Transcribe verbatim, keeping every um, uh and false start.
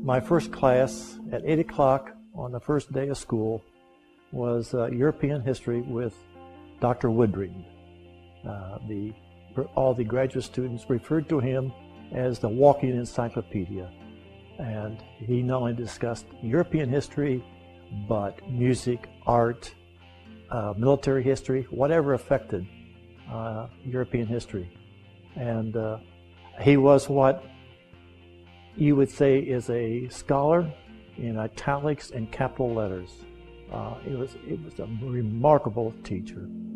My first class at eight o'clock on the first day of school was uh, European history with Doctor Woodring. Uh, the, all the graduate students referred to him as the walking encyclopedia. And he not only discussed European history, but music, art, uh, military history, whatever affected uh, European history. And uh, he was what you would say is a scholar in italics and capital letters. Uh, it was, it was a remarkable teacher.